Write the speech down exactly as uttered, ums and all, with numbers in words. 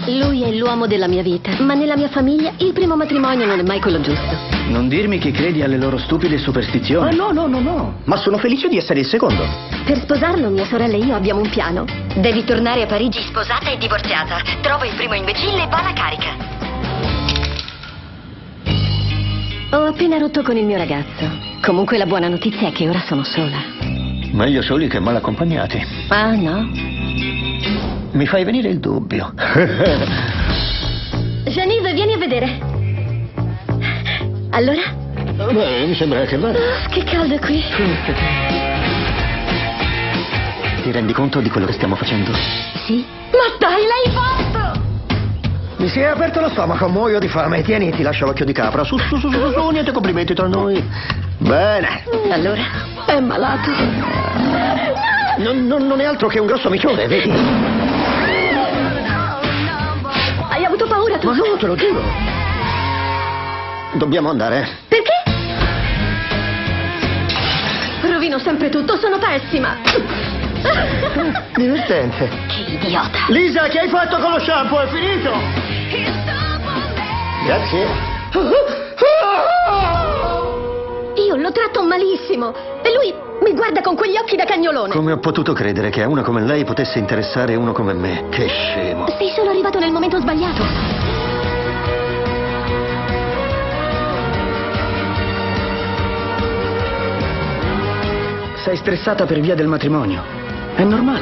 Lui è l'uomo della mia vita, ma nella mia famiglia il primo matrimonio non è mai quello giusto. Non dirmi che credi alle loro stupide superstizioni. Ah, no, no, no, no. Ma sono felice di essere il secondo. Per sposarlo, mia sorella e io abbiamo un piano. Devi tornare a Parigi sposata e divorziata. Trova il primo imbecille e va alla carica. Ho appena rotto con il mio ragazzo. Comunque la buona notizia è che ora sono sola. Meglio soli che mal accompagnati. Ah, no? Mi fai venire il dubbio. Genevieve, vieni a vedere. Allora? Beh, mi sembra che vada. Oh, che caldo qui. Ti rendi conto di quello che stiamo facendo? Sì. Ma dai, l'hai fatto! Mi si è aperto lo stomaco, muoio di fame. Tieni, ti lascio l'occhio di capra. Su, su, su, su, su, niente complimenti tra noi. Bene. Allora? È malato. Non, non, non è altro che un grosso micione, vedi? Hai avuto paura tu? Ma no, te lo giuro. Dobbiamo andare. Perché? Rovino sempre tutto, sono pessima. Divertente. Che idiota. Lisa, che hai fatto con lo shampoo? È finito? Grazie. Io lo tratto malissimo e lui mi guarda con quegli occhi da cagnolone. Come ho potuto credere che a una come lei potesse interessare uno come me? Che scemo. Sei solo arrivato nel momento sbagliato. Sei stressata per via del matrimonio. È normale.